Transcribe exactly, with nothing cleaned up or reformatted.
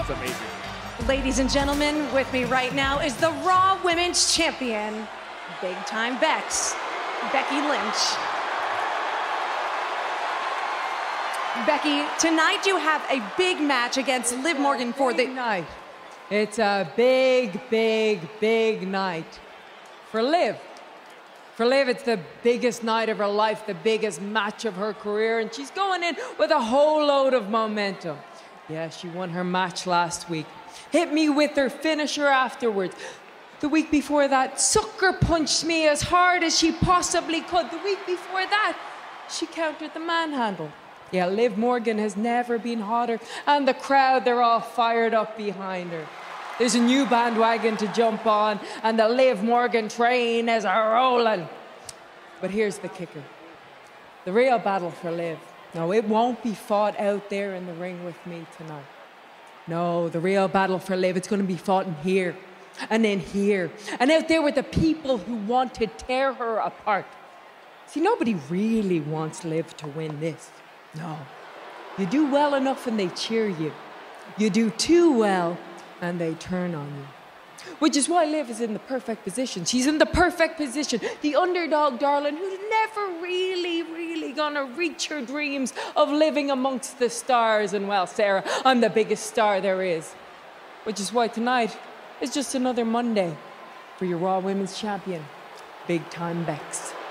That's amazing. Ladies and gentlemen, with me right now is the Raw Women's Champion, Big Time Bex, Becky Lynch. Becky, tonight you have a big match against Liv Morgan for the night. It's a big, big, big night for Liv. For Liv, it's the biggest night of her life, the biggest match of her career, and she's going in with a whole load of momentum. Yeah, she won her match last week. Hit me with her finisher afterwards. The week before that, sucker punched me as hard as she possibly could. The week before that, she countered the manhandle. Yeah, Liv Morgan has never been hotter, and the crowd, they're all fired up behind her. There's a new bandwagon to jump on, and the Liv Morgan train is rolling. But here's the kicker. The real battle for Liv. No, it won't be fought out there in the ring with me tonight. No, the real battle for Liv, it's going to be fought in here, and in here, and out there with the people who want to tear her apart. See, nobody really wants Liv to win this. No. You do well enough and they cheer you. You do too well and they turn on you. Which is why Liv is in the perfect position. She's in the perfect position. The underdog darling who's never really, really gonna reach her dreams of living amongst the stars. And well, Sarah, I'm the biggest star there is. Which is why tonight is just another Monday for your Raw Women's Champion, Big Time Bex.